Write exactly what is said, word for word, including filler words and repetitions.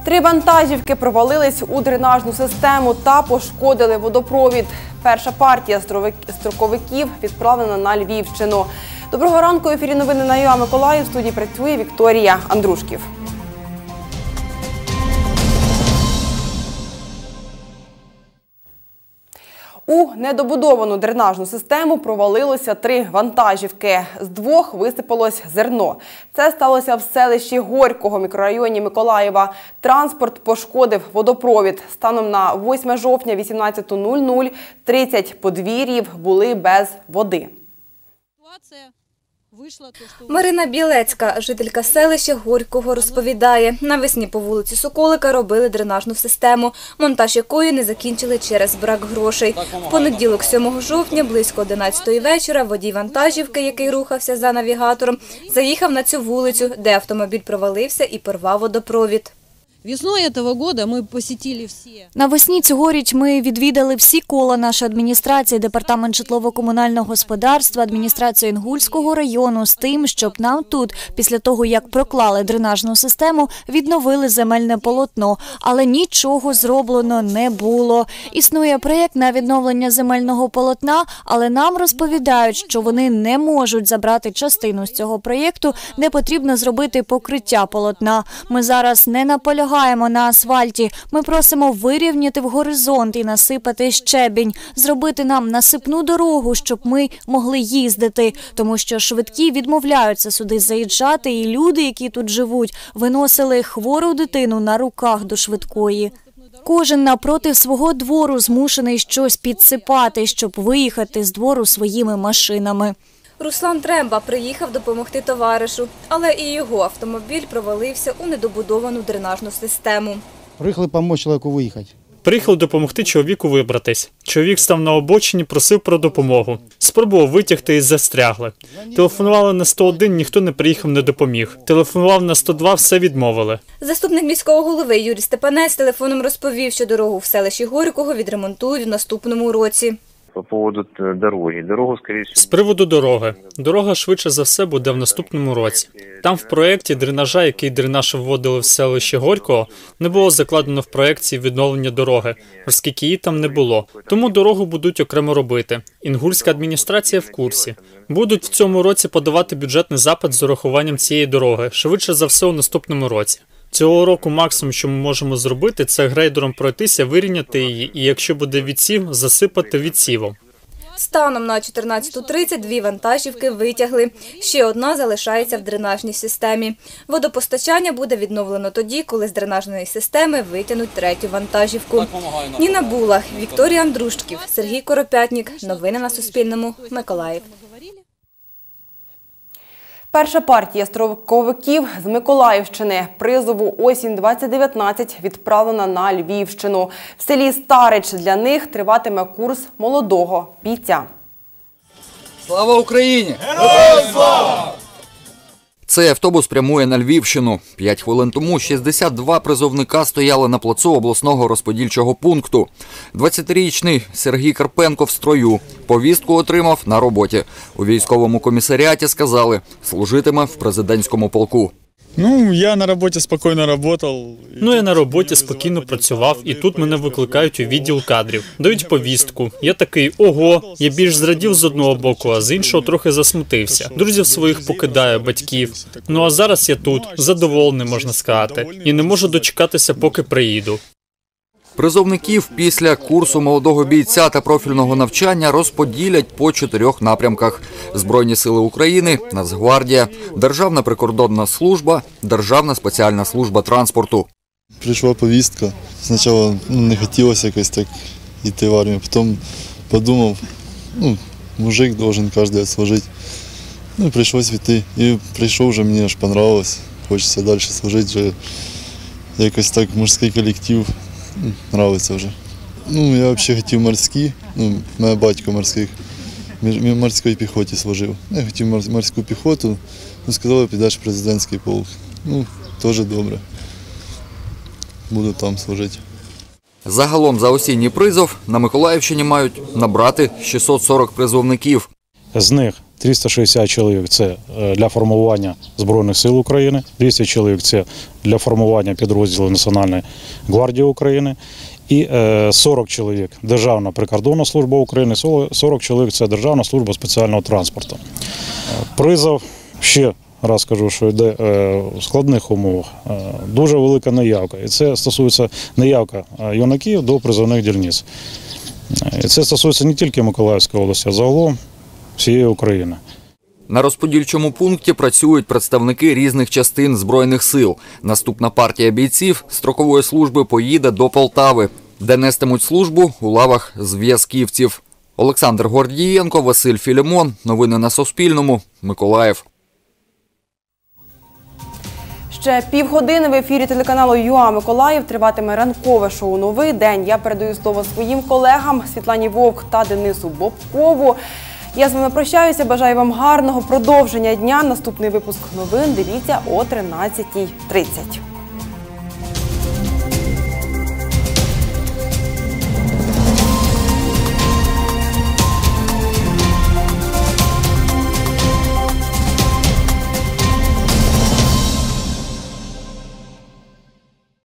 Три вантажівки провалились у дренажну систему та пошкодили водопровід. Перша партія строковиків відправлена на Львівщину. Доброго ранку, в ефірі новини на ЮА Миколаїв. В студії працює Вікторія Андрушків. У недобудовану дренажну систему провалилося три вантажівки. З двох висипалось зерно. Це сталося в селищі Горького, мікрорайоні Миколаєва. Транспорт пошкодив водопровід. Станом на восьме жовтня вісімнадцята нуль нуль тридцять подвір'їв були без води. Марина Білецька, жителька селища Горького, розповідає, навесні по вулиці Соколика робили дренажну систему, монтаж якої не закінчили через брак грошей. В понеділок, сьомого жовтня, близько одинадцятої вечора, водій вантажівки, який рухався за навігатором, заїхав на цю вулицю, де автомобіль провалився і порвав водопровід. Навесні цьогоріч ми відвідали всі кола нашої адміністрації, департамент житлово-комунального господарства, адміністрацію Інгульського району з тим, щоб нам тут, після того, як проклали дренажну систему, відновили земельне полотно. Але нічого зроблено не було. Існує проєкт на відновлення земельного полотна, але нам розповідають, що вони не можуть забрати частину з цього проєкту, де потрібно зробити покриття полотна. Ми зараз не наполягаємо на асфальті. Ми просимо вирівняти в горизонт і насипати щебінь, зробити нам насипну дорогу, щоб ми могли їздити, тому що швидкі відмовляються сюди заїжджати, і люди, які тут живуть, виносили хвору дитину на руках до швидкої. Кожен напроти свого двору змушений щось підсипати, щоб виїхати з двору своїми машинами. Руслан Тремба приїхав допомогти товаришу, але і його автомобіль провалився у недобудовану дренажну систему. Приїхали допомогти чоловіку виїхати. Приїхали допомогти чоловіку вибратись. Чоловік став на обочині, просив про допомогу. Спробував витягти і застрягли. Телефонували на сто один, ніхто не приїхав, не допоміг. Телефонував на сто два, все відмовили. Заступник міського голови Юрій Степанець телефоном розповів, що дорогу в селищі Горького відремонтують в наступному році. По поводу дороги. Дорогу, скоріше... З приводу дороги. Дорога швидше за все буде в наступному році. Там в проєкті дренажа, який дренаж вводили в селище Горького, не було закладено в проєкті відновлення дороги, оскільки її там не було. Тому дорогу будуть окремо робити. Інгульська адміністрація в курсі. Будуть в цьому році подавати бюджетний запит з урахуванням цієї дороги, швидше за все у наступному році. Цього року максимум, що ми можемо зробити, це грейдером пройтися, вирівняти її і, якщо буде відсів, засипати відсівом. Станом на чотирнадцяту тридцять дві вантажівки витягли. Ще одна залишається в дренажній системі. Водопостачання буде відновлено тоді, коли з дренажної системи витягнуть третю вантажівку. Ніна Булах, Вікторія Андрушків, Сергій Коропятнік. Новини на Суспільному. Миколаїв. Перша партія строковиків з Миколаївщини призову осінь двадцять дев'ятнадцять відправлена на Львівщину. В селі Старич для них триватиме курс молодого бійця. Слава Україні! Героям слава! Цей автобус прямує на Львівщину. П'ять хвилин тому шістдесят два призовника стояли на плацу обласного розподільчого пункту. двадцятирічний Сергій Карпенко в строю. Повістку отримав на роботі. У військовому комісаріаті сказали, служитиме в президентському полку. Ну, я на роботі спокійно працював. Ну, я на роботі спокійно працював, і тут мене викликають у відділ кадрів. Дають повістку. Я такий, ого, я більш зрадів з одного боку, а з іншого трохи засмутився. Друзів своїх покидаю, батьків. Ну, а зараз я тут, задоволений, можна сказати. І не можу дочекатися, поки приїду. Призовників після курсу молодого бійця та профільного навчання розподілять по чотирьох напрямках. Збройні сили України, Нацгвардія, Державна прикордонна служба, Державна спеціальна служба транспорту. Прийшла повістка. Спочатку ну, не хотілося якось так йти в армію, потім подумав, ну, мужик должен кожен служити. Ну, прийшлося йти. І прийшов вже, мені аж понравилось. Хочеться далі служити, вже якось так мужський колектив. Нравиться вже. Ну, я взагалі хотів морські, ну, моя батько морських, в морській піхоті служив. Я хотів морську піхоту, ну, сказали, підеш в президентський полк. Ну, теж добре. Буду там служити. Загалом за осінній призов на Миколаївщині мають набрати шістсот сорок призовників. З них триста шістдесят чоловік – це для формування Збройних сил України, двісті чоловік – це для формування підрозділів Національної гвардії України і сорок чоловік – Державна прикордонна служба України, сорок чоловік – це Державна служба спеціального транспорту. Призов ще раз кажу, що йде в складних умовах. Дуже велика неявка. І це стосується неявка юнаків до призовних дільниць. І це стосується не тільки Миколаївської області, а загалом всієї України. На розподільчому пункті працюють представники різних частин Збройних сил. Наступна партія бійців строкової служби поїде до Полтави, де нестимуть службу у лавах зв'язківців. Олександр Гордієнко, Василь Філімон. Новини на Суспільному. Миколаїв. Ще півгодини в ефірі телеканалу ЮА Миколаїв триватиме ранкове шоу «Новий день». Я передаю слово своїм колегам Світлані Вовк та Денису Бобкову. Я з вами прощаюся, бажаю вам гарного продовження дня. Наступний випуск новин дивіться о тринадцятій тридцять.